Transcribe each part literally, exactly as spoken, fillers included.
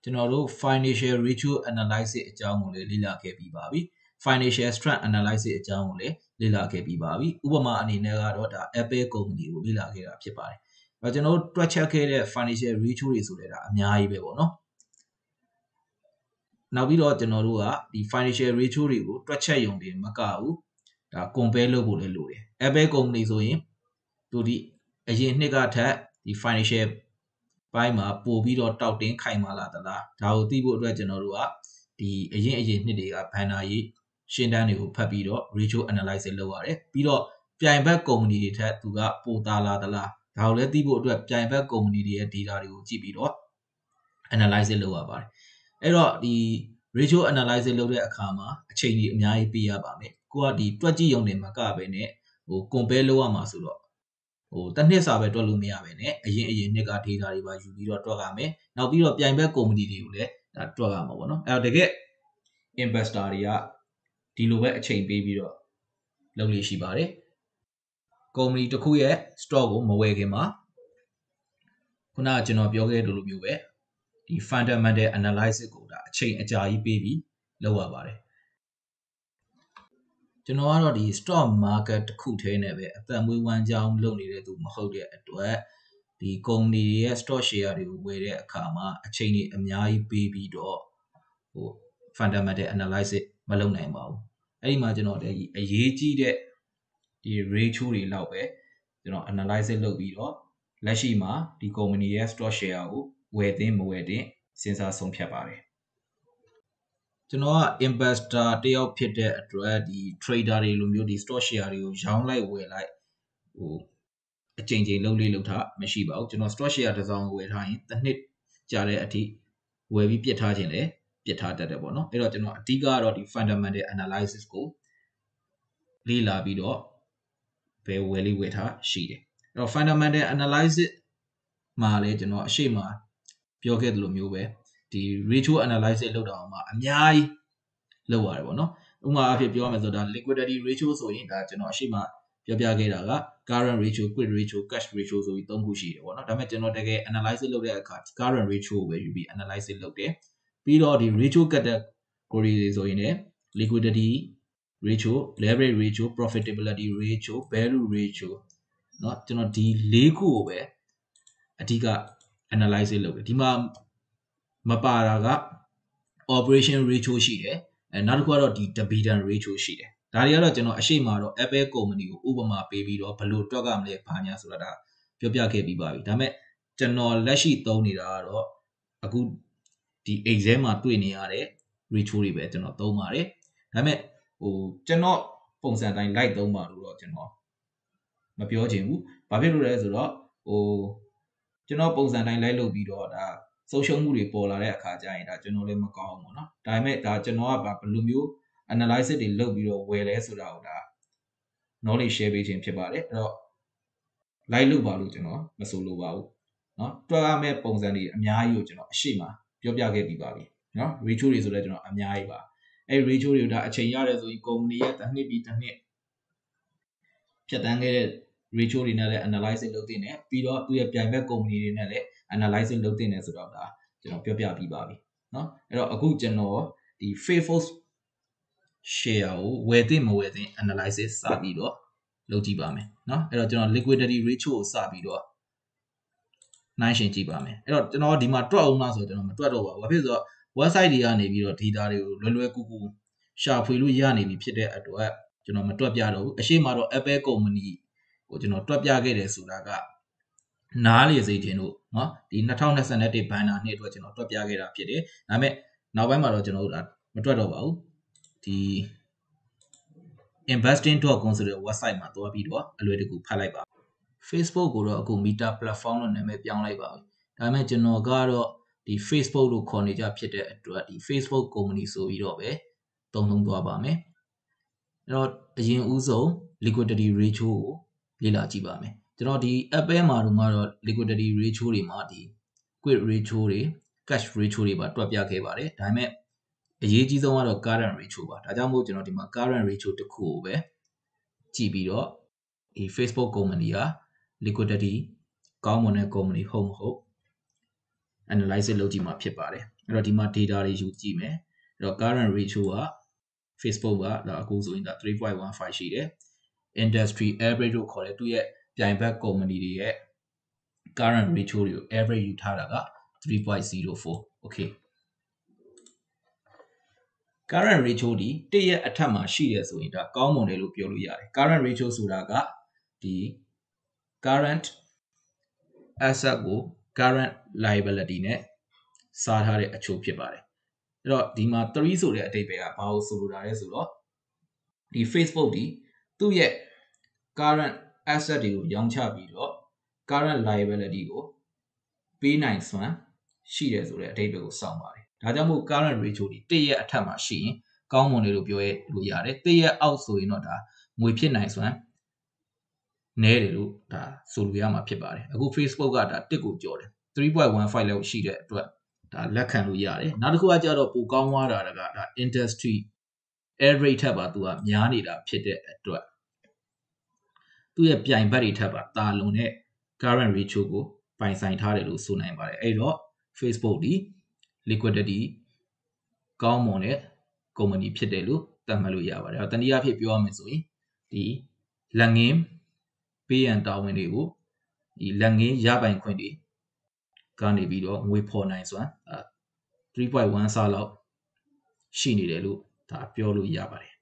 ကျွန်တော်တို့ financial ratio analysis အကြောင်းကိုလည်းလေ့လာခဲ့ပြီးပါပြီ financial strength analysis အကြောင်းကိုလည်းလေ့လာခဲ့ပြီးပါပြီဥပမာအနေနဲ့ကတော့ဒါ Apple company ကိုလေ့လာခဲ့တာဖြစ်ပါတယ်အဲကျွန်တော်တို့တွက်ချက်ခဲ့တဲ့ financial ratio တွေဆိုလည်းဒါအများကြီးပဲပေါ့နော်နောက်ပြီးတော့ကျွန်တော်တို့ကဒီ financial ratio တွေကိုတွက်ချက်ရုံတင်မကဘူးဒါ compare လုပ်ဖို့လည်းလိုတယ် Apple company ဆိုရင်သူဒီအရင်နှစ်ကထက်ဒီ financial ပိုင်းမှာပို့ပြီးတော့တောက်တင်းခိုင်မာလာသလားဒါကိုသိဖို့အတွက်ကျွန်တော်တို့ကဒီအရင်အရင်နှစ်တွေကဘန်နာရေးရှင်းတန်းတွေကိုဖတ်ပြီးတော့ ratio analysis လုပ်ရတယ်ပြီးတော့ပြိုင်ဘက် company တွေထက်သူကပိုသာလာသလားဒါကိုလည်းသိဖို့အတွက်ပြိုင်ဘက် company တွေရဲ့ data တွေကိုကြည့်ပြီးတော့ analysis လုပ်ရပါတယ်အဲ့တော့ဒီ ratio analysis လုပ်တဲ့အခါမှာအချိန်ကြီးအများကြီးပေးရပါမယ်ကိုကဒီတွက်ကြည့်ရုံနဲ့မကပဲနဲ့ဟို compare လုပ်ရမှာဆိုတော့ဟိုတစ်နှစ်စာပဲတွက်လို့မရပဲနဲ့အရင်အရင်နှစ်က data တွေပါယူပြီးတော့တွက်ရမယ်နောက်ပြီးတော့ပြိုင်ဘက် company တွေကိုလည်းဒါတွက်ရမှာပေါ့နော်အဲ့တော့တကယ် investor တွေကဒီလိုပဲအချိန်ပေးပြီးတော့လုပ်လို့ရှိပါတယ် company တစ်ခုရဲ့ stock ကိုမဝယ်ခင်မှာခုနကကျွန်တော်ပြောခဲ့တဲ့လိုမျိုးပဲဒီ fundamental analysis ကိုဒါအချိန်အကြာကြီးပေးပြီးလုပ်ရပါတယ်ကျွန်တော်ကတော့ဒီ stock market တစ်ခုထဲနဲ့ပဲအသက်မွေးဝမ်းကြောင်းလုပ်နေတဲ့သူမဟုတ်တဲ့အတွက်ဒီ company ရဲ့ stock share တွေကိုဝယ်တဲ့အခါမှာအချိန်ကြီးအများကြီးပေးပြီးတော့ဟို fundamental analysis မလုပ်နိုင်ပါဘူးအဲ့ဒီမှာကျွန်တော်တဲ့အရေးကြီးတဲ့ဒီ ratio တွေလောက်ပဲကျွန်တော် analysis လုပ်ပြီးတော့လက်ရှိမှာဒီ company ရဲ့ stock share ကိုဝယ်သင့်မဝယ်သင့်စဉ်းစားဆုံးဖြတ်ပါတယ်ကျွန်တော်က investor တယောက်ဖြစ်တဲ့အတွက်ဒီ trader တွေလိုမျိုးဒီ stock share တွေကိုရောင်းလိုက်ဝယ်လိုက်ဟိုအချိန်ချင်းလုံးလေးလောက်ထားမရှိပါဘူးကျွန်တော် stock share တစ်စောင်ဝယ်ထားရင်တစ်နှစ်ကြာတဲ့အထိဝယ်ပြီးပြစ်ထားခြင်းလည်းပြစ်ထားတတ်တယ်ပေါ့နော်အဲ့တော့ကျွန်တော်အဓိကကတော့ဒီ fundamental analysis ကိုလေ့လာပြီးတော့ဘယ်ဝယ်လေးဝယ်ထားရှိတယ်အဲ့တော့ fundamental analysis မှာလည်းကျွန်တော်အရှိမပြောခဲ့သလိုမျိုးပဲဒီ ratio analysis လုပ်တာမှာအများကြီးလုပ်ရတယ်ပေါ့နော်ဥပမာအဖြစ်ပြောရမယ်ဆိုတော့ liquidity ratio ဆိုရင်ဒါကျွန်တော်အရှိမပြောပြခဲ့တာက current ratio quick ratio cash ratio ဆိုပြီးသုံးခုရှိတယ်ပေါ့နော်ဒါပေမဲ့ကျွန်တော်တကယ် analysis လုပ်တဲ့အခါ current ratio ကိုပဲယူပြီး analysis လုပ်တယ်ပြီးတော့ဒီ ratio category တွေဆိုရင်လည်း liquidity ratio leverage ratio profitability ratio value ratio เนาะကျွန်တော်ဒီ၄ခုကိုပဲအဓိက analysis လုပ်တယ်ဒီမှာမပါတာက operation ratio ရှိတယ်အဲနောက်တစ်ခုကတော့ဒီ dividend ratio ရှိတယ်ဒါတွေကတော့ကျွန်တော်အရှိမတော့ Apple company ကိုဥပမာပေးပြီးတော့ဘယ်လိုတွက်ကမလဲဘာညာဆိုတာဒါပြောပြခဲ့ပြီးပါပြီဒါပေမဲ့ကျွန်တော်လက်ရှိသုံးနေတာကတော့အခုဒီ exam မှာတွေ့နေရတဲ့ ratio တွေပဲကျွန်တော်သုံးပါတယ်ဒါပေမဲ့ဟိုကျွန်တော်ပုံစံတိုင်း light သုံးပါလို့တော့ကျွန်တော်မပြောချင်ဘူးဘာဖြစ်လို့လဲဆိုတော့ဟိုကျွန်တော်ပုံစံတိုင်း light လုပ်ပြီးတော့ဒါဆုံးရှုံးမှုတွေပေါ်လာတဲ့အခါကျရင်ဒါကျွန်တော်လည်းမကောင်းဘူးပေါ့နော်ဒါပေမဲ့ဒါကျွန်တော်ကဘယ်လိုမျိုး analysis တွေလုပ်ပြီးတော့ဝယ်လဲဆိုတာကိုဒါ knowledge share ပေးခြင်းဖြစ်ပါတယ်အဲ့တော့ light လုပ်ပါလို့ကျွန်တော်မဆိုလိုပါဘူးเนาะတွက်ရမယ့်ပုံစံတွေအများကြီးကိုကျွန်တော်အရှိမပြောပြခဲ့ပြီးပါပြီเนาะ ratio တွေဆိုလည်းကျွန်တော်အများကြီးပါအဲ့ ratio တွေကိုဒါအချိန်ရတယ်ဆိုရင် company ရဲ့တစ်နှစ်ပြီးတစ်နှစ်ဖြတ်တန်းခဲ့တဲ့ ratio တွေနဲ့လည်း analysis လုပ်တင်တယ်ပြီးတော့သူ့ရဲ့ပြိုင်ဘက် company တွေနဲ့လည်း analysis လုပ်တင်တယ်ဆိုတော့ဒါကျွန်တော်ပြောပြပြီးပါပြီเนาะအဲ့တော့အခုကျွန်တော်ဒီ faithful share ကိုဝယ်တင်မဝယ်တင် analysis စပြီးတော့လုပ်ကြည့်ပါမယ်เนาะအဲ့တော့ကျွန်တော် liquidity ratio ကိုစပြီးတော့နှိုင်းယှဉ်ကြည့်ပါမယ်အဲ့တော့ကျွန်တော်ဒီမှာတွက်အောင်လားဆိုတော့ကျွန်တော်မတွက်တော့ပါဘူးဘာဖြစ်လို့ဆိုတော့ website တွေကနေပြီးတော့ data တွေကိုလွယ်လွယ်ကူကူရှာဖွေလို့ရနေပြီဖြစ်တဲ့အတွက်ကျွန်တော်မတွက်ပြတော့ဘူးအရှိမတော့ Apple company ကိုကျွန်တော်တွက်ပြခဲ့တယ်ဆိုတာကနားလေစေခြင်းတို့เนาะဒီ၂၀၂၁ဘန်နာနှစ်အတွက်ကျွန်တော်တွက်ပြခဲ့တာဖြစ်တယ်ဒါပေမဲ့နောက်ပိုင်းမှာတော့ကျွန်တော်တို့မတွက်တော့ပါဘူးဒီ investing dot com ဆိုတဲ့ website မှာသွားပြီးတော့အလွယ်တကူဖတ်လိုက်ပါ Facebook ကိုတော့အခု Meta platform လို့နာမည်ပြောင်းလိုက်ပါပြီဒါပေမဲ့ကျွန်တော်ကတော့ဒီ Facebook လို့ခေါ်နေကြဖြစ်တဲ့အတွက်ဒီ Facebook company ဆိုပြီးတော့ပဲသုံးသုံးသွားပါမယ်အဲ့တော့အရင်ဦးဆုံး liquidity ratio ကိုလေ့လာကြည့်ပါမယ်ကျွန်တော်ဒီ Apple မှာတော့ငါတော့ liquidity ratio တွေမှာဒီ quick ratio တွေ cash ratio တွေပါတွက်ပြခဲ့ပါတယ်ဒါပေမဲ့အရေးကြီးဆုံးကတော့ current ratio ပါဒါကြောင့်မို့ကျွန်တော်ဒီမှာ current ratio တစ်ခုကိုပဲကြည့်ပြီးတော့ဒီ Facebook company က liquidity ကောင်းမွန်တဲ့ company ဟုတ်မဟုတ် analysis လုပ်ကြည့်မှာဖြစ်ပါတယ်အဲ့တော့ဒီမှာ data တွေယူကြည့်မယ်အဲ့တော့ current ratio က Facebook ကဒါအခုဆိုရင်ဒါ three point one five ရှိတယ် industry average လို့ခေါ်တယ်သူရဲ့ပြိုင်ဘက် company တွေရဲ့ current ratio တွေကို average ယူထားတာက three point zero four okay current ratio ဒီတရက်အထက်မှာရှိတယ်ဆိုရင်ဒါကောင်းမွန်တယ်လို့ပြောလို့ရတယ် current ratio ဆိုတာကဒီ current asset ကို current liability နဲ့စားထားတဲ့အချိုးဖြစ်ပါတယ်အဲ့တော့ဒီမှာthreeဆိုတဲ့အဓိပ္ပာယ်ကဘာလို့ဆိုလိုတာလဲဆိုတော့ဒီ Facebook ဒီသူ့ရဲ့ current asset တွေကိုရောင်းချပြီးတော့ current liability ကိုပေးနိုင်စွမ်းရှိတယ်ဆိုတဲ့အဓိပ္ပာယ်ကိုစောင့်ပါတယ်ဒါကြောင့်မို့ current ratio ဒီတရက်အထက်မှာရှိရင်ကောင်းမွန်တယ်လို့ပြောရလို့ရတယ်တရက်အောက်ဆိုရင်တော့ဒါငွေဖြစ်နိုင်စွမ်းနည်းတယ်လို့ဒါဆိုလိုရမှာဖြစ်ပါတယ်အခု Facebook ကဒါတစ်ကိုကြော်တယ် three point one five လောက်ရှိတဲ့အတွက်ဒါလက်ခံလို့ရတယ်နောက်တစ်ခုကကြတော့ပိုကောင်းသွားတာကဒါ industry average ထက်ပါသူကများနေတာဖြစ်တဲ့အတွက်သူ့ရဲ့ပြိုင်ဘက်တွေထက်ပါတာလွန်တဲ့ current ratio ကိုပိုင်ဆိုင်ထားတယ်လို့ဆိုနိုင်ပါတယ်အဲ့တော့ Facebook ဒီ liquidity ကောင်းမွန်တဲ့ company ဖြစ်တယ်လို့သတ်မှတ်လို့ရပါတယ်အဲ့တော့တနည်းအားဖြင့်ပြောရမယ်ဆိုရင်ဒီလက်ငင်းပေးရန်တာဝန်တွေကိုဒီလက်ငင်းရပိုင်ခွင့်တွေကနေပြီးတော့ငွေဖော်နိုင်စွမ်းthree point one ဆလောက်ရှိနေတယ်လို့ဒါပြောလို့ရပါတယ်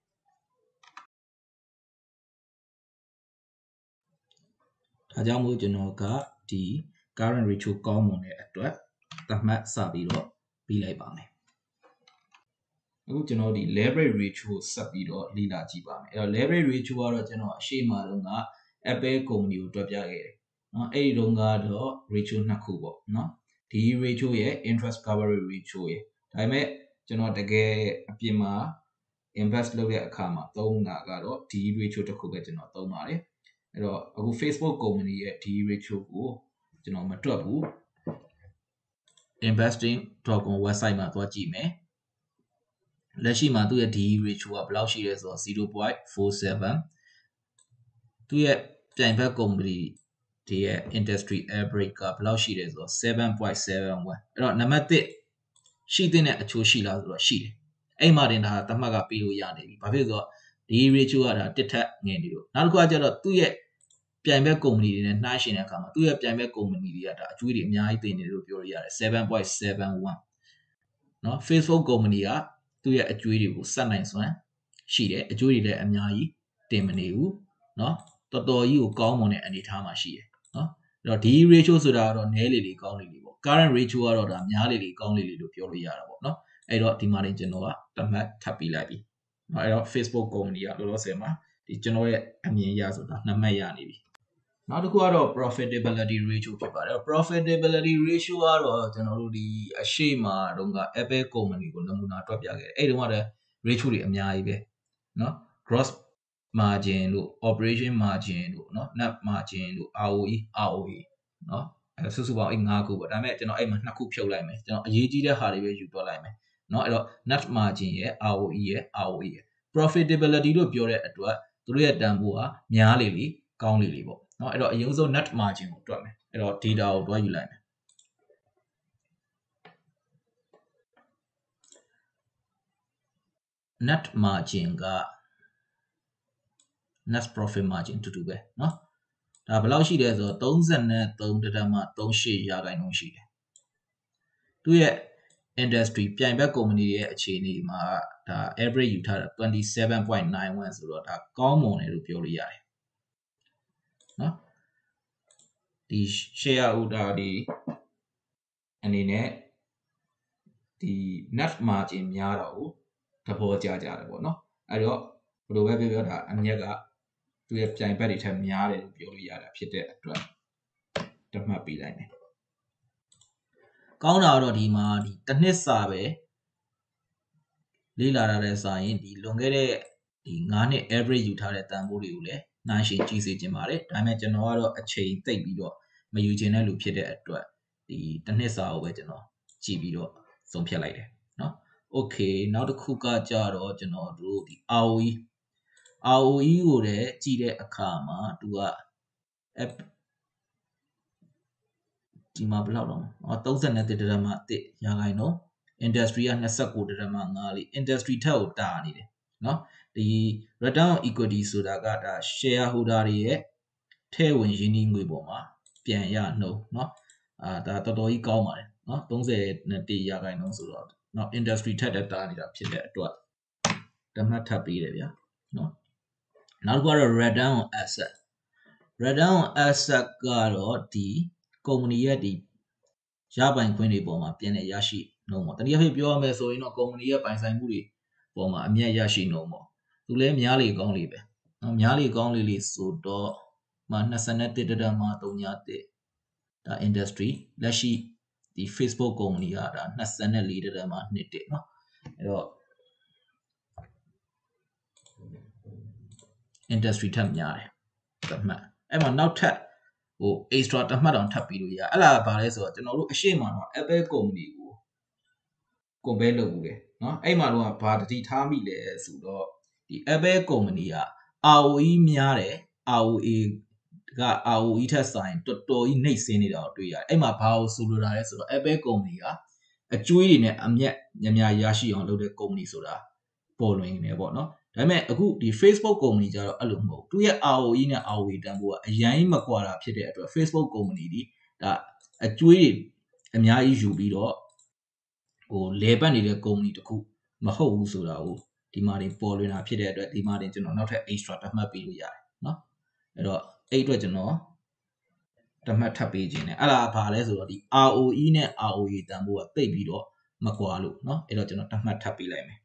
ဒါကြောင့်မို့ကျွန်တော်ကဒီ current ratio ကောင်းမွန်တဲ့အတွက်သတ်မှတ်စပြီးတော့ပြီးလိုက်ပါမယ်အခုကျွန်တော်ဒီ leverage ratio ဆက်ပြီးတော့လေ့လာကြည့်ပါမယ်အဲ့တော့ leverage ratio ကတော့ကျွန်တော်အရှိမတုန်းက Apple company ကိုတွက်ပြခဲ့တယ်เนาะအဲ့ဒီတုန်းကတော့ ratio နှစ်ခုပေါ့เนาะဒီ ratio ရဲ့ interest coverage ratio ရဲ့ဒါပေမဲ့ကျွန်တော်တကယ်အပြင်မှာ invest လုပ်တဲ့အခါမှာသုံးတာကတော့ဒီ ratio တစ်ခုပဲကျွန်တော်သုံးပါတယ်အဲ့တော့အခု Facebook company ရဲ့ဒီ ratio ကိုကျွန်တော်မတွက်ဘူး investing dot com website မှာသွားကြည့်မယ်လက်ရှိမှာသူ့ရဲ့ D E ratio ကဘယ်လောက်ရှိလဲဆိုတော့ zero point four seven သူ့ရဲ့ပြိုင်ဘက် company ဒီရဲ့ industry average ကဘယ်လောက်ရှိလဲဆိုတော့ seven point seven one အဲ့တော့နံပါတ်oneရှိတဲ့အချိုးရှိလားဆိုတော့ရှိတယ်အဲ့မှာတင်ဒါသတ်မှတ်ကပေးလို့ရနေပြီဘာဖြစ်လို့ဆိုတော့ဒီ ratio ကဒါတစ်ထက်ငယ်နေလို့နောက်တစ်ခုကကျတော့သူ့ရဲ့ပြိုင်ဘက် company တွေနဲ့နှိုင်းယှဉ်တဲ့အခါမှာသူ့ရဲ့ပြိုင်ဘက် company တွေကဒါအကျွေးတွေအများကြီးတင်နေတယ်လို့ပြောလို့ရတယ် seven point seven one เนาะ Facebook company ကသူ့ရဲ့အကျွေးတွေကိုစက်နိုင်စွမ်းရှိတယ်အကျွေးတွေလည်းအများကြီးတင်မနေဘူးเนาะတော်တော်ကြီးကိုကောင်းမွန်တဲ့အနေအထားမှာရှိတယ်เนาะအဲ့တော့ဒီ ratio ဆိုတာကတော့နည်းလေလေကောင်းလေလေပေါ့ current ratio ကတော့ဒါများလေလေကောင်းလေလေလို့ပြောလို့ရတာပေါ့เนาะအဲ့တော့ဒီမှာနေကျွန်တော်ကတတ်မှတ်ထပ်ပြီးလိုက်ပြီเนาะအဲ့တော့ Facebook company ကလောလောဆယ်မှာဒီကျွန်တော်ရဲ့အမြင်ရဆိုတာနှစ်မှတ်ရနေပြီနောက်တစ်ခုကတော့ profitability ratio ဖြစ်ပါတယ် profitability ratio ကတော့ကျွန်တော်တို့ဒီအရှိမတုန်းက Apple company ကိုနမူနာတွက်ပြခဲ့တယ်အဲ့တုန်းကလည်း ratio တွေအများကြီးပဲเนาะ gross margin တို့ operation margin တို့เนาะ net margin တို့ R O E R O E เนาะအဲစုစုပေါင်းအဲ့၅ခုပေါ့ဒါပေမဲ့ကျွန်တော်အဲ့မှာနှစ်ခုဖြုတ်လိုက်မယ်ကျွန်တော်အရေးကြီးတဲ့ဟာတွေပဲယူတွက်လိုက်မယ်เนาะအဲ့တော့ net margin ရဲ့ R O E ရဲ့ R O E ရဲ့ profitability လို့ပြောတဲ့အတွက်သူတို့ရဲ့တန်ဖိုးကများလေလေကောင်းလေလေပေါ့เนาะအဲ့တော့အရင်ဆုံး net margin ကိုတွက်မယ်အဲ့တော့ data ကိုတွက်ယူလိုက်မယ် net margin က net profit margin တူတူပဲเนาะဒါဘယ်လောက်ရှိလဲဆိုတော့ thirty-three point three eight ရာခိုင်နှုန်းရှိတယ်သူရဲ့ industry ပြိုင်ဘက် company ရဲ့အခြေအနေမှာဒါ average ယူထားတာ twenty-seven point nine one ဆိုတော့ဒါကောင်းမွန်တယ်လို့ပြောလို့ရတယ်เนาะဒီ shareholder ဒီအနေနဲ့ဒီ net margin များတော့ကိုသဘောကျကြတယ်ပေါ့เนาะအဲ့တော့ဘယ်လိုပဲပြောပြောဒါအမြက်ကသူရဲ့ပြိုင်ဘက်တွေထက်များတယ်လို့ပြောလို့ရတာဖြစ်တဲ့အတွက်တတ်မှတ်ပေးလိုက်မယ်ကောင်းတာတော့ဒီမှာဒီတစ်နှစ်စာပဲလေ့လာရတဲ့စာရင်ဒီလွန်ခဲ့တဲ့ဒီnineနှစ် average ယူထားတဲ့တန်ဖိုးတွေကိုလည်းနှိုင်းယှဉ်ကြည့်စေချင်ပါတယ်ဒါပေမဲ့ကျွန်တော်ကတော့အချိန်သိပ်ပြီးတော့မယူချင်တဲ့လူဖြစ်တဲ့အတွက်ဒီတစ်နှစ်စာကိုပဲကျွန်တော်ကြည့်ပြီးတော့ဆုံးဖြတ်လိုက်တယ်เนาะ okay နောက်တစ်ခုကကြတော့ကျွန်တော်တို့ဒီ R O E R O E ကိုလည်းကြည့်တဲ့အခါမှာသူကဒီမှာဘယ်လောက်တော့อ๋อthirty-oneဒသမoneရာခိုင်နှုန်း industry ကtwenty-nineဒသမfiveလေး industry ထက်ကိုတာနေတယ်เนาะဒီ return on equity ဆိုတာကဒါ shareholder တွေရဲ့ထဲဝင်ရင်းနှီးငွေပေါ်မှာပြန်ရနှုန်းเนาะအာဒါတော်တော်ကြီးကောင်းပါတယ်เนาะthirty-oneရာခိုင်နှုန်းဆိုတော့เนาะ industry ထက်တက်တာနေတာဖြစ်တဲ့အတွက်တမတ်ထပ်ပေးတယ်ဗျာเนาะနောက်တစ်ခုကတော့ return on asset return on asset ကတော့ဒီ company ရဲ့ဒီရပိုင်ခွင့်တွေပေါ်မှာပြန်လည်ရရှိနှုန်းပေါ့တနည်းအားဖြင့်ပြောရမယ်ဆိုရင်တော့ company ရဲ့ပိုင်ဆိုင်မှုတွေပေါ်မှာအမြတ်ရရှိနှုန်းပေါ့သူလည်းများလေကောင်းလေပဲเนาะများလေကောင်းလေလေဆိုတော့မှာtwenty-oneဒသမthreeဒါ industry လက်ရှိဒီ Facebook company ကဒါtwenty-fourဒသမtwoเนาะအဲ့တော့ industry ထပ်များတယ်တမှတ်အဲ့မှာနောက်ထပ်ဟို extra တမှတ်တောင်ထပ်ပြီးလို့ရအဲ့ဒါကဘာလဲဆိုတော့ကျွန်တော်တို့အရှိမတော့ Apple company ကို compare လုပ်ဘူးလေเนาะအဲ့မှာတော့ဘာတတိထားမိလဲဆိုတော့ဒီ Apple company က R O E များတယ် R O A က R O E ထက်ဆိုင်တော်တော်ကြီးနှိပ်စင်းနေတာကိုတွေ့ရတယ်အဲ့မှာဘာကိုဆိုလိုတာလဲဆိုတော့ Apple company ကအကျွေးတွေနဲ့အမြတ်များများရရှိအောင်လုပ်တဲ့ company ဆိုတာပေါ်လွင်နေပေါ့เนาะဒါပေမဲ့အခုဒီ Facebook company ကြတော့အဲ့လိုမဟုတ်သူရဲ့ R O E နဲ့ R O A တန်ဖိုးကအရင်မကွာတာဖြစ်တဲ့အတွက် Facebook company ဒီဒါအကျွေးတွေအများကြီးယူပြီးတော့ဟိုလဲပတ်နေတဲ့ company တခုမဟုတ်ဘူးဆိုတာကိုဒီမှာတင်ပေါ်လွင်တာဖြစ်တဲ့အတွက်ဒီမှာတင်ကျွန်တော်နောက်ထပ် extra တမှတ်ပေးလို့ရတယ်เนาะအဲ့တော့အဲ့အတွက်ကျွန်တော်တမှတ်ထပ်ပေးခြင်းနဲ့အဲ့ဒါဘာလဲဆိုတော့ဒီ R O E နဲ့ R O A တန်ဖိုးကတိတ်ပြီးတော့မကွာလို့เนาะအဲ့တော့ကျွန်တော်တမှတ်ထပ်ပေးလိုက်မယ်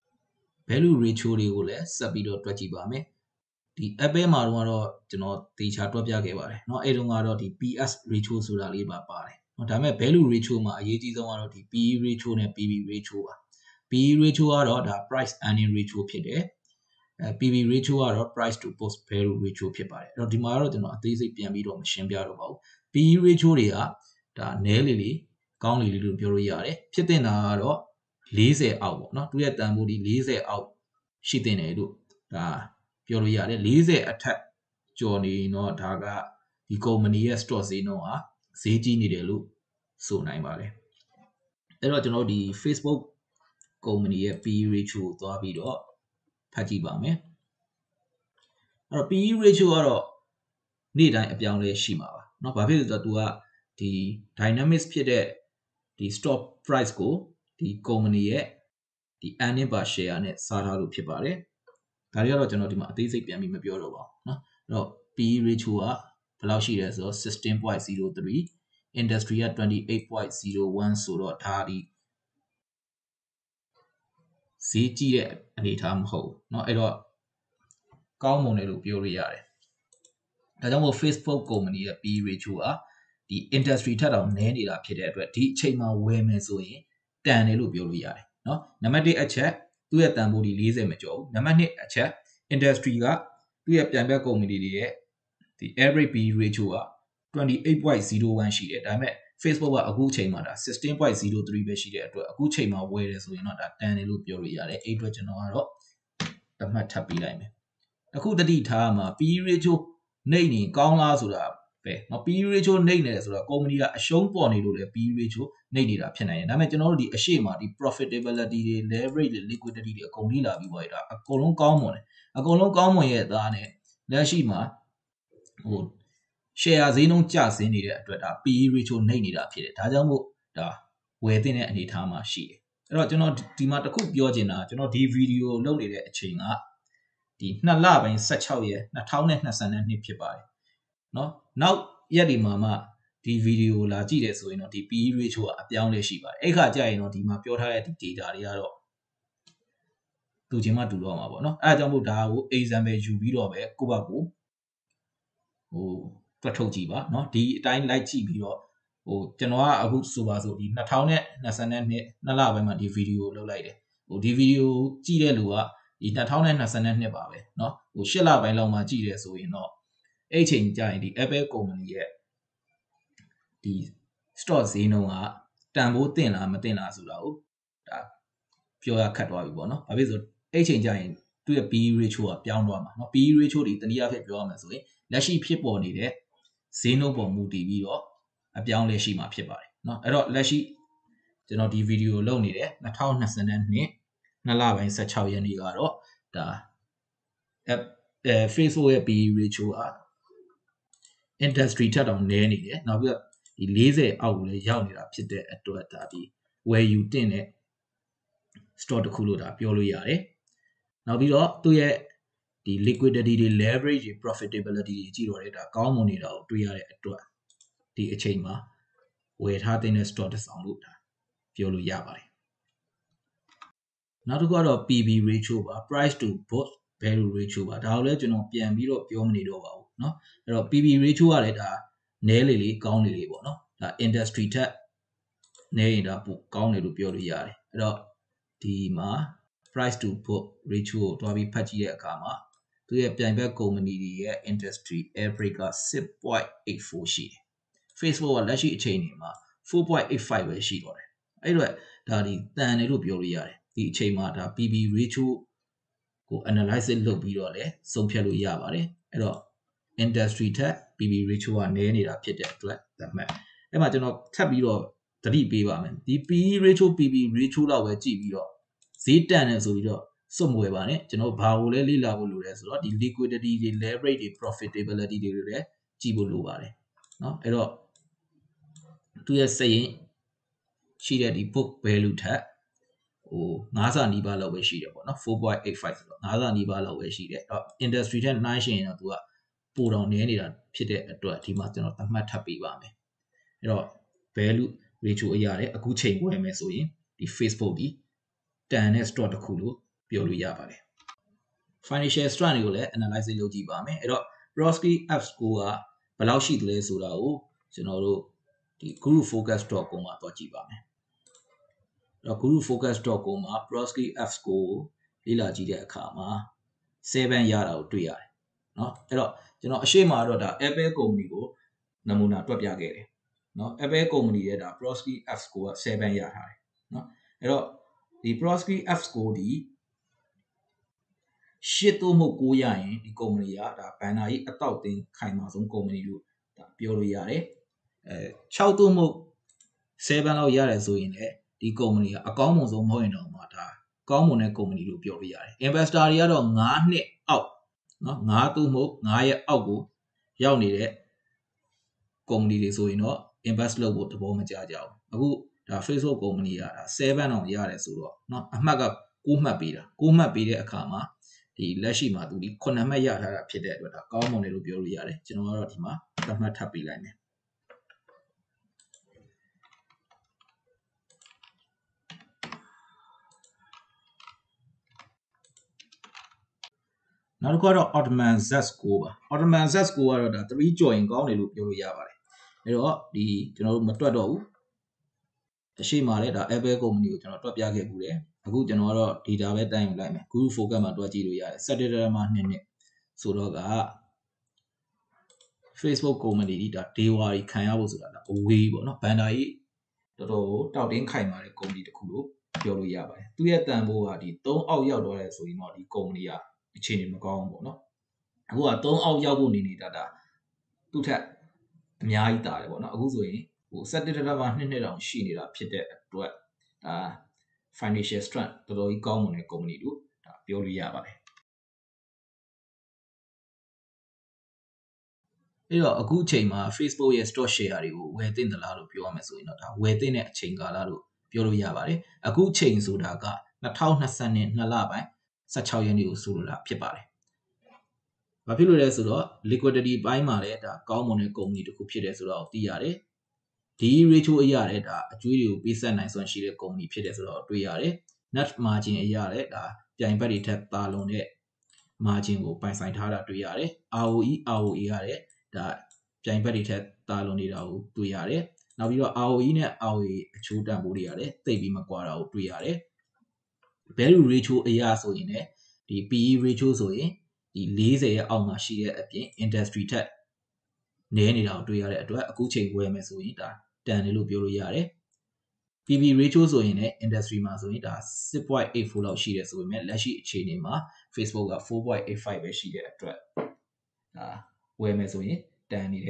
value ratio တွေကိုလည်းဆက်ပြီးတော့တွက်ကြည့်ပါမယ်ဒီ Apple မှာတော့ကျွန်တော်တေချာတွက်ပြခဲ့ပါတယ်เนาะအဲ့တုန်းကတော့ဒီ P S ratio ဆိုတာလေးပါပါတယ်เนาะဒါပေမဲ့ value ratio မှာအရေးကြီးဆုံးကတော့ဒီ P E ratio နဲ့ P B ratio ပါ P E ratio ကတော့ဒါ price earning ratio ဖြစ်တယ်အဲ P B ratio ကတော့ price to post value ratio ဖြစ်ပါတယ်အဲ့တော့ဒီမှာတော့ကျွန်တော်အသေးစိတ်ပြန်ပြီးတော့မရှင်းပြတော့ပါဘူး P E ratio တွေကဒါနည်းလေလေကောင်းလေလေလို့ပြောလို့ရတယ်ဖြစ်တဲ့နာကတော့fortyအောက်ပေါ့เนาะသူရဲ့တန်ဖိုးဒီfortyအောက်ရှိတင်တယ်လို့ဒါပြောလို့ရတယ်fortyအထက်ကျော်နေတော့ဒါကဒီ company ရဲ့ stock ဈေးနှုန်းဟာဈေးကြီးနေတယ်လို့ဆိုနိုင်ပါတယ်အဲ့တော့ကျွန်တော်ဒီ Facebook company ရဲ့ P E ratio ကိုသွားပြီးတော့ဖတ်ကြည့်ပါမယ်အဲ့တော့ P E ratio ကတော့နေ့တိုင်းအပြောင်းလဲရှိမှာပါเนาะဘာဖြစ်လို့လဲဆိုတော့သူကဒီ dynamics ဖြစ်တဲ့ဒီ stock price ကိုဒီ company ရဲ့ဒီ earning per share နဲ့စားထားလို့ဖြစ်ပါတယ်ဒါတွေကတော့ကျွန်တော်ဒီမှာအသေးစိတ်ပြန်ပြီးမပြောတော့ပါဘူးเนาะအဲ့တော့ P E ratio ကဘယ်လောက်ရှိလဲဆိုတော့sixteen point zero three industry ကtwenty-eight point zero oneဆိုတော့ဒါဒီဈေးကြီးတဲ့အနေအထားမဟုတ်ဘူးเนาะအဲ့တော့ကောင်းမွန်တယ်လို့ပြောလို့ရတယ်ဒါကြောင့်မို့ Facebook company ရဲ့ P E ratio ကဒီ industry ထက်တောင်နည်းနေတာဖြစ်တဲ့အတွက်ဒီအချိန်မှာဝယ်မယ်ဆိုရင်တန်တယ်လို့ပြောလို့ရတယ်เนาะနံပါတ်oneအချက်သူ့ရဲ့တန်ဖိုးဒီfortyမကျော်ဘူးနံပါတ်twoအချက် industry ကသူ့ရဲ့ပြန်ဘက် company တွေရဲ့ဒီ average P E ratio ကtwenty-eight point zero oneရှိတယ်ဒါပေမဲ့ Facebook ကအခုအချိန်မှာဒါsixteen point zero threeပဲရှိတဲ့အတွက်အခုအချိန်မှာဝယ်တယ်ဆိုရင်တော့ဒါတန်တယ်လို့ပြောလို့ရတယ်အဲ့အတွက်ကျွန်တော်ကတော့တမှတ်ထပ်ပေးလိုက်မယ်အခုတတိထားမှာ P E ratio နှိမ့်နေကောင်းလားဆိုတာပဲเนาะ P E ratio နှိမ့်နေတယ်ဆိုတော့ company ကအရှုံးပေါ်နေလို့လေ P E ratio နှိမ့်နေတာဖြစ်နိုင်တယ်ဒါပေမဲ့ကျွန်တော်တို့ဒီအရှိမဒီ profitability တွေ leverage တွေ liquidity တွေအကုန်လေးလာပြီးပေါ့ဒါအကုန်လုံးကောင်းမွန်တယ်အကုန်လုံးကောင်းမွန်ရဲ့အသားနဲ့လက်ရှိမှာဟို share ဈေးနှုန်းကျဆင်းနေတဲ့အတွက်ဒါ P E ratio နှိမ့်နေတာဖြစ်တယ်ဒါကြောင့်မို့ဒါဝယ်တဲ့အနေအထားမှာရှိတယ်အဲ့တော့ကျွန်တော်ဒီမှာတစ်ခုပြောချင်တာကျွန်တော်ဒီ video လုပ်နေတဲ့အချိန်ကဒီtwoလပိုင်းsixteenရက်twenty twenty-twoဖြစ်ပါတယ်เนาะနောက်ရက်ဒီမှာမှဒီ video လာကြည့်တယ်ဆိုရင်တော့ဒီ P E ratio ကအပြောင်းလဲရှိပါတယ်အဲ့ခါကျရင်တော့ဒီမှာပြောထားတဲ့ဒီ data တွေကတော့တူချင်းမှတူတော့မှာပေါ့เนาะအဲ့ဒါကြောင့်မို့ဒါကို example ယူပြီးတော့ပဲကိုယ့်ဘက်ကိုဟိုတွက်ထုတ်ကြည့်ပါเนาะဒီအတိုင်းလိုက်ကြည့်ပြီးတော့ဟိုကျွန်တော်ကအခုဆိုပါဆိုဒီtwenty twenty-twoနှစ်လပိုင်းမှာဒီ video ကိုလုပ်လိုက်တယ်ဟိုဒီ video ကြည့်တဲ့လူကဒီtwenty twenty-twoပါပဲเนาะဟိုeightလပိုင်းလောက်မှကြည့်တယ်ဆိုရင်တော့အဲ့ချိန်ကြာရင်ဒီ Apple company ရဲ့ဒီ stock ဈေးနှုန်းကတန်ဖိုးတင်လားမတင်လားဆိုတာကိုဒါပြောရခက်သွားပြီပေါ့နော်။ဘာဖြစ်လို့အဲ့ချိန်ကြာရင်သူ့ရဲ့ P E ratio ကပြောင်းသွားမှာနော် P E ratio ဒီတနည်းအားဖြင့်ပြောရမယ်ဆိုရင်လက်ရှိဖြစ်ပေါ်နေတဲ့ဈေးနှုန်းပေါ်မူတည်ပြီးတော့အပြောင်းလဲရှိမှာဖြစ်ပါတယ်เนาะအဲ့တော့လက်ရှိကျွန်တော်ဒီဗီဒီယိုလုပ်နေတယ်၂၀၂၂နှစ်လပိုင်း၁၆ရက်နေ့ကတော့ဒါ Facebook ရဲ့ P E ratio อ่ะ industry ထက်တောင်နည်းနေတယ်နောက်ပြီးတော့ဒီ၄၀အောက်ကိုလည်းရောက်နေတာဖြစ်တဲ့အတွက်ဒါဒီ where you တင်တဲ့ store တစ်ခုလို့ဒါပြောလို့ရတယ်နောက်ပြီးတော့သူ့ရဲ့ဒီ liquidity တွေ leverage တွေ profitability တွေကြည့်တော့လေဒါကောင်းမွန်နေတာကိုတွေ့ရတဲ့အတွက်ဒီအချိန်မှာဝယ်ထားတဲ့ store တစ်ဆောင်လို့ဒါပြောလို့ရပါတယ်နောက်တစ်ခုကတော့ P B ratio ပါ price to book value ratio ပါဒါကိုလည်းကျွန်တော်ပြန်ပြီးတော့ပြောမနေတော့ပါဘူးเนาะအဲ့တော့ P B ratio ကလည်းဒါနည်းလေလေကောင်းလေလေပေါ့เนาะဒါ industry ထက်နည်းရင်ဒါပိုကောင်းတယ်လို့ပြောလို့ရတယ်အဲ့တော့ဒီမှာ price to book ratio ကိုတွားပြီးဖတ်ကြည့်တဲ့အခါမှာသူရဲ့ပြိုင်ဘက်ကုမ္ပဏီတွေရဲ့ industry average က six point eight four ရှိတယ် Facebook ကလက်ရှိအချိန်မှာ four point eight five ပဲရှိတော့တယ်အဲ့တော့ဒါဒီတန်တယ်လို့ပြောလို့ရတယ်ဒီအချိန်မှာဒါ P B ratio ကို analysis လုပ်ပြီးတော့လည်းဆုံးဖြတ်လို့ရပါတယ်အဲ့တော့ industry ထက် P B ratio ကနည်းနေတာဖြစ်တဲ့အတွက်သတ်မှတ်အဲ့မှာကျွန်တော်ထပ်ပြီးတော့သတိပေးပါမယ်ဒီ P E ratio P B ratio လောက်ပဲကြည့်ပြီးတော့ဈေးတန်တယ်ဆိုပြီးတော့စွတ်မွေပါနဲ့ကျွန်တော်ဘာကိုလဲလေ့လာဖို့လိုလဲဆိုတော့ဒီ liquidity တွေ leverage တွေ profitability တွေလည်းကြည့်ဖို့လိုပါတယ်เนาะအဲ့တော့သူရဲ့စရင်ရှိတဲ့ဒီ book value ထက်ဟိုnineဆနီးပါးလောက်ပဲရှိတယ်ပေါ့နော်four point eight fiveဆိုတော့nineဆနီးပါးလောက်ပဲရှိတယ်အဲ့တော့ industry ထက်နှိုင်းယှဉ်ရင်တော့သူကပိုတောင်နည်းနေတာဖြစ်တဲ့အတွက်ဒီမှာကျွန်တော်သတ်မှတ်ထပ်ပေးပါမယ်အဲ့တော့ value ratio အရာလည်းအခုချိန်ပွဲမယ်ဆိုရင်ဒီ Facebook ဒီတန်တဲ့ stock တစ်ခုလို့ပြောလို့ရပါတယ် financial strength တွေကိုလည်း analysis လုပ်ကြည့်ပါမယ်အဲ့တော့ Brodsky F score ကဘယ်လောက်ရှိသလဲဆိုတာကိုကျွန်တော်တို့ဒီ guru focus dot com မှာသွားကြည့်ပါမယ်အဲ့တော့ guru focus dot com မှာ Brodsky F score ကိုလေ့လာကြည့်တဲ့အခါမှာsevenရတာကိုတွေ့ရတယ်เนาะအဲ့တော့ကျွန်တော်အရှိမတော့ဒါ Apple ကုမ္ပဏီကိုနမူနာတွက်ပြခဲ့တယ်เนาะ Apple ကုမ္ပဏီရဲ့ဒါ Brodsky F score ကsevenရထားတယ်เนาะအဲ့တော့ဒီ Brodsky F score ဒီeightသို့မဟုတ်nineရရင်ဒီကုမ္ပဏီကဒါဘန်နာကြီးအတောက်တင်ခိုင်မာဆုံးကုမ္ပဏီလို့ဒါပြောလို့ရတယ်အဲsixသို့မဟုတ်sevenလောက်ရတယ်ဆိုရင်လည်းဒီကုမ္ပဏီကအကောင်းမွန်ဆုံးမဟုတ်ရင်တော့မှဒါကောင်းမွန်တဲ့ကုမ္ပဏီလို့ပြောလို့ရတယ် investor တွေကတော့nineနှစ်အောက်เนาะnineသို့မဟုတ်nineရဲ့အောက်ကိုရောက်နေတဲ့ကုမ္ပဏီတွေဆိုရင်တော့ invest လုပ်ဖို့သဘောမကျကြဘူးအခုဒါ Facebook ကုမ္ပဏီကဒါsevenအောင်ရတယ်ဆိုတော့เนาะအမှတ်ကnineမှတ်ပေးတာnineမှတ်ပေးတဲ့အခါမှာဒီလက်ရှိမှာသူဒီnineမှတ်ရထားတာဖြစ်တဲ့အတွက်ဒါကောင်းမွန်တယ်လို့ပြောလို့ရတယ်ကျွန်တော်ကတော့ဒီမှာသတ်မှတ်ထပ်ပေးလိုက်မယ်နောက်တစ်ခုကတော့ Ottoman Z score ပါ Ottoman Z score ကတော့ဒါ three ကျော်ရင်ကောင်းတယ်လို့ပြောလို့ရပါတယ်အဲ့တော့ဒီကျွန်တော်တို့မတွက်တော့ဘူးအရှိမှလည်းဒါ Apple ကုမ္ပဏီကိုကျွန်တော်တွက်ပြခဲ့ဘူးတယ်အခုကျွန်တော်ကတော့ data ပဲတိုင်းယူလိုက်မယ် Guru Focus မှာတွက်ကြည့်လို့ရတယ်seven point twoနှစ်ဆိုတော့က Facebook ကုမ္ပဏီဒီဒါ day wari ခံရဖို့ဆိုတာဒါအဝေးပေါ့နော်ဘန်ဒါကြီးတော်တော်တောက်တင်းခိုင်မာတဲ့ကုမ္ပဏီတစ်ခုလို့ပြောလို့ရပါတယ်သူရဲ့တန်ဖိုးကဒီthreeအောက်ရောက်တော့တယ်ဆိုရင်တော့ဒီကုမ္ပဏီကအခြေအနေမကောင်းဘူးပေါ့နော်အခုကthreeအောက်ရောက်ဖို့နေနေတာဒါသူ့ထက်အများကြီးတာတယ်ပေါ့နော်အခုဆိုရင်ဟိုseven point twoနှစ်တောင်ရှိနေတာဖြစ်တဲ့အတွက်ဒါ financial strength တော်တော်ကြီးကောင်းမွန်တဲ့ကုမ္ပဏီလို့ဒါပြောလို့ရပါတယ်အဲ့တော့အခုအချိန်မှာ Facebook ရဲ့ stock share တွေကိုဝယ်သင့်သလားလို့ပြောရမယ်ဆိုရင်တော့ဒါဝယ်သင့်တဲ့အချိန်ကာလလို့ပြောလို့ရပါတယ်အခုအချိန်ဆိုတာကtwenty twenty twoလပိုင်းsixteenရက်နေ့ကိုဆိုလိုတာဖြစ်ပါတယ်ဘာဖြစ်လို့လဲဆိုတော့ liquidity ဘိုင်းမှာလည်းဒါကောင်းမွန်တဲ့ကုမ္ပဏီတစ်ခုဖြစ်တယ်ဆိုတော့သိရတယ်ဒီ ratio အရာလည်းဒါအကျွေးတွေကိုပေးဆက်နိုင်စွမ်းရှိတဲ့ကုမ္ပဏီဖြစ်တယ်ဆိုတော့တွေ့ရတယ် net margin အရာလည်းဒါပြိုင်ဘက်တွေထက်သာလွန်တဲ့ margin ကိုပိုင်ဆိုင်ထားတာတွေ့ရတယ် R O E R O A ကလည်းဒါပြိုင်ဘက်တွေထက်သာလွန်နေတာကိုတွေ့ရတယ်နောက်ပြီးတော့ R O E နဲ့ R O A အချိုးတန်ဖိုးတွေကလည်းသိပ်ပြီးမကွာတာကိုတွေ့ရတယ် value ratio အရာဆိုရင်လည်းဒီ P E ratio ဆိုရင်ဒီfortyရဲ့အောက်မှာရှိတဲ့အပြင် industry ထက်နည်းနေတာကိုတွေ့ရတဲ့အတွက်အခုချိန်ဝယ်မယ်ဆိုရင်ဒါတန်တယ်လို့ပြောလို့ရတယ် P B ratio ဆိုရင်လည်း industry မှာဆိုရင်ဒါsix point eight four လောက်ရှိတယ်ဆိုပေမဲ့လက်ရှိအခြေအနေမှာ Facebook ကfour point eight fiveပဲရှိတဲ့အတွက်ဒါဝယ်မယ်ဆိုရင်တန်နေတဲ့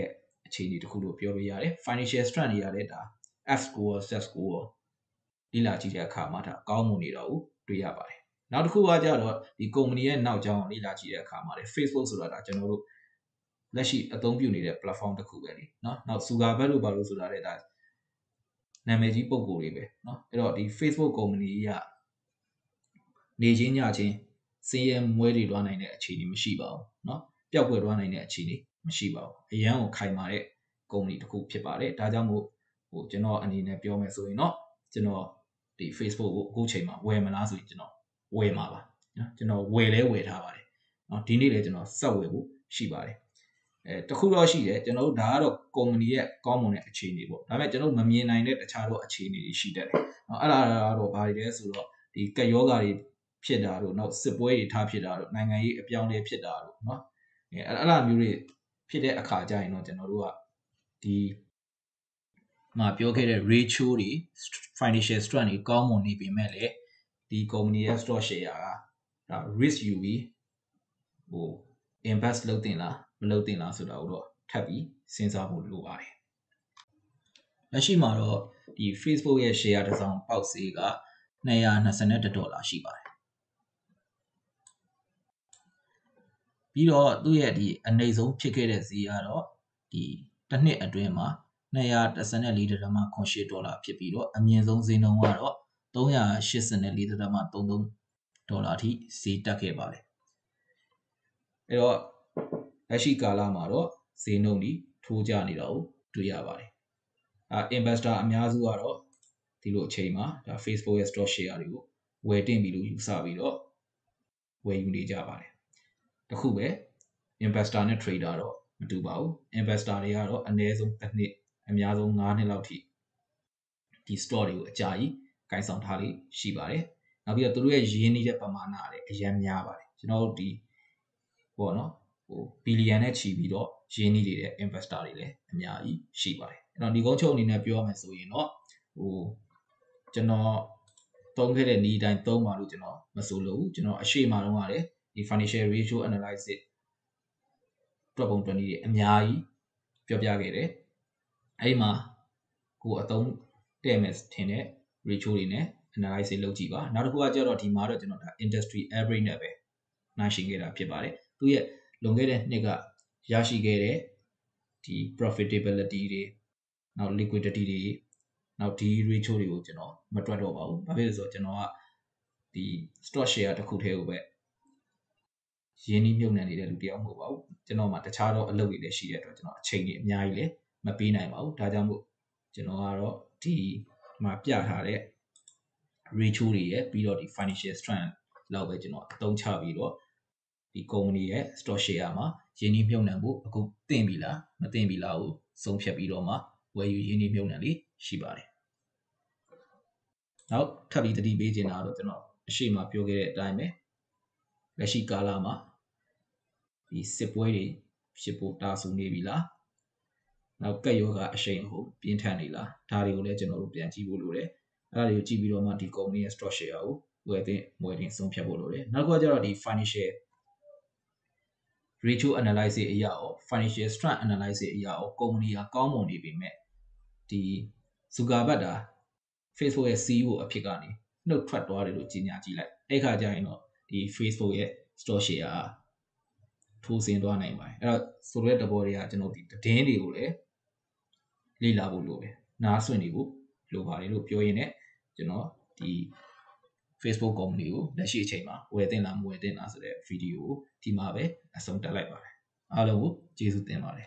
အခြေအနေတစ်ခုလို့ပြောလို့ရတယ် financial strength တွေရတယ်ဒါ F score Z score လေ့လာကြည့်တဲ့အခါမှာဒါကောင်းမွန်နေတာကိုတွေ့ရပါတယ်နောက်တစ်ခုကကြတော့ဒီ company ရဲ့နောက်ကြောင်းလေ့လာကြည့်တဲ့အခါမှာလေ Facebook ဆိုတာဒါကျွန်တော်တို့လက်ရှိအသုံးပြုနေတဲ့ platform တစ်ခုပဲလေเนาะနောက် Zuckerberg လို့ပါလို့ဆိုတာလေဒါနာမည်ကြီးပုံကိုယ်တွေပဲเนาะအဲ့တော့ဒီ Facebook company ကနေချင်းညချင်းစင်းရဲမွဲတွေတွားနိုင်တဲ့အခြေအနေမရှိပါဘူးเนาะပျောက်ကွယ်တွားနိုင်တဲ့အခြေအနေမရှိပါဘူးအရန်ကိုခိုင်မာတဲ့ company တစ်ခုဖြစ်ပါတယ်ဒါကြောင့်မို့ဟိုကျွန်တော်အနေနဲ့ပြောမယ်ဆိုရင်เนาะကျွန်တော်ဒီ Facebook ကိုအခုချိန်မှာဝယ်မလားဆိုရင်ကျွန်တော်ဝယ်မှာပါနော်ကျွန်တော်ဝယ်လဲဝယ်ထားပါတယ်နော်ဒီနေ့လည်းကျွန်တော်ဆက်ဝယ်ဖို့ရှိပါတယ်အဲတခုတော့ရှိတယ်ကျွန်တော်တို့ဒါကတော့ company ရဲ့ကောင်းမွန်တဲ့အခြေအနေပေါ့ဒါပေမဲ့ကျွန်တော်မမြင်နိုင်တဲ့တခြားတော့အခြေအနေတွေရှိတတ်တယ်နော်အဲ့ဒါတော့ဘာတွေလဲဆိုတော့ဒီကက်ယောဂါတွေဖြစ်တာတို့နောက်စစ်ပွဲတွေထားဖြစ်တာတို့နိုင်ငံရေးအပြောင်းအလဲဖြစ်တာတို့နော်အဲအဲ့အဲ့မျိုးတွေဖြစ်တဲ့အခါကျရင်တော့ကျွန်တော်တို့ကဒီမှာပြောခဲ့တဲ့ ratio တွေ financial strength တွေကောင်းမွန်နေပေမဲ့လည်းဒီ company ရဲ့ stock share ကဒါ risk ယူပြီးဟို invest လုပ်တင်လားမလုပ်တင်လားဆိုတာကိုတော့ထပ်ပြီးစဉ်းစားဖို့လိုပါတယ်လက်ရှိမှာတော့ဒီ Facebook ရဲ့ share တစ်စောင်ပေါက်ဈေးကtwo hundred twenty-oneဒေါ်လာရှိပါတယ်ပြီးတော့သူ့ရဲ့ဒီအနည်းဆုံးဖြစ်ခဲ့တဲ့ဈေးကတော့ဒီတစ်နှစ်အတွင်းမှာtwo hundred fourteen.eightဒေါ်လာဖြစ်ပြီးတော့အမြင့်ဆုံးဈေးနှုန်းကတော့three hundred eighty-four.33ဒေါ်လာအထိဈေးတက်ခဲ့ပါတယ်အဲ့တော့လက်ရှိကာလမှာတော့ဈေးနှုန်းဒီထိုးကျနေတာကိုတွေ့ရပါတယ်အဲ investor အများစုကတော့ဒီလိုအချိန်မှာဒါ Facebook ရဲ့ stock share တွေကိုဝယ်တင်ပြီးလို့ယူဆပြီးတော့ဝယ်ယူနေကြပါတယ်တခုပဲ investor နဲ့ trader တော့မတူပါဘူး investor တွေကတော့အနည်းဆုံးတစ်နှစ်အများဆုံးfiveနှစ်လောက်ထိဒီ store တွေကိုအကြာကြီးကင်ဆောင်ထားလေးရှိပါတယ်နောက်ပြီးတော့သူတို့ရဲ့ရင်းနှီးတဲ့ပမာဏလည်းအများများပါတယ်ကျွန်တော်တို့ဒီပေါ့နော်ဟိုဘီလီယံနဲ့ချီပြီးတော့ရင်းနှီးနေတဲ့ investor တွေလည်းအများကြီးရှိပါတယ်အဲ့တော့ဒီကုန်းချုပ်အနေနဲ့ပြောမယ်ဆိုရင်တော့ဟိုကျွန်တော်သုံးခဲ့တဲ့နည်းတိုင်းသုံးပါလို့ကျွန်တော်မဆိုလို့ကျွန်တော်အရှိမတုန်းကလည်းဒီ financial ratio analysis တွက်ပုံတွက်နည်းတွေအများကြီးပြောပြခဲ့တယ်အဲ့မှာကိုအသုံးတဲ့မယ်ထင်တဲ့ ratio တွေနဲ့ analysis လုပ်ကြည့်ပါနောက်တစ်ခုကကြတော့ဒီမှာတော့ကျွန်တော်ဒါ industry average နဲ့ပဲနှိုင်းယှဉ်ခဲ့တာဖြစ်ပါတယ်သူရဲ့လွန်ခဲ့တဲ့နှစ်ကရရှိခဲ့တဲ့ဒီ profitability တွေနောက် liquidity တွေနောက်ဒီ ratio တွေကိုကျွန်တော်မတွက်တော့ပါဘူးဘာဖြစ်လို့ဆိုတော့ကျွန်တော်ကဒီ stock share တစ်ခုတည်းကိုပဲရင်းနှီးမြှုပ်နှံနေတဲ့လူတယောက်မဟုတ်ပါဘူးကျွန်တော်မှတခြားသောအလုပ်တွေလည်းရှိတဲ့အတွက်ကျွန်တော်အချိန်ကြီးအများကြီးလည်းမပေးနိုင်ပါဘူးဒါကြောင့်မို့ကျွန်တော်ကတော့ဒီမှာပြထားတဲ့ ratio တွေရဲ့ပြီးတော့ဒီ financial strength လောက်ပဲကျွန်တော်အသုံးချပြီးတော့ဒီ company ရဲ့ stock share မှာရင်းနှီးမြှုပ်နှံဖို့အခုသင့်ပြီလားမသင့်ပြီလားကိုဆုံးဖြတ်ပြီးတော့မှဝယ်ယူရင်းနှီးမြှုပ်နှံလေးရှိပါတယ်နောက်ထပ်ပြီးတတိပေးချင်တာတော့ကျွန်တော်အရှိမပြောခဲ့တဲ့အတိုင်းပဲလက်ရှိကာလမှာဒီစစ်ပွဲတွေဖြစ်ဖို့တာဆူနေပြီလားနောက်ကက်ယောဂအရှိန်ကိုပြင်းထန်နေလားဒါတွေကိုလည်းကျွန်တော်တို့ပြန်ကြည့်ဖို့လိုတယ်အဲ့ဒါတွေကိုကြည့်ပြီးတော့မှဒီ company ရဲ့ stock share ကိုဝယ်တဲ့ဝယ်တင်ဆုံးဖြတ်ဖို့လိုတယ်နောက်ကကျတော့ဒီ financial ratio analysis အရာရော financial strength analysis အရာရော company ကကောင်းမွန်နေပေမဲ့ဒီ Zuckerberg ဒါ Facebook ရဲ့ C E O အဖြစ်ကနေနှုတ်ထွက်သွားတယ်လို့ကြေညာကြည့်လိုက်အဲ့ခါကျရင်တော့ဒီ Facebook ရဲ့ stock share ကထိုးဆင်းသွားနိုင်ပါတယ်အဲ့တော့ဆိုတဲ့တဘောတွေကကျွန်တော်ဒီသတင်းတွေကိုလည်းလေ့လာဖို့လိုပဲနားဆွင့်နေဖို့လိုပါတယ်လို့ပြောရင်းနဲ့ကျွန်တော်ဒီ Facebook company ကိုလက်ရှိအချိန်မှာဝယ်တင်လားမဝယ်တင်လားဆိုတဲ့ဗီဒီယိုကိုဒီမှာပဲအဆုံးတက်လိုက်ပါတယ်အားလုံးကိုကျေးဇူးတင်ပါတယ်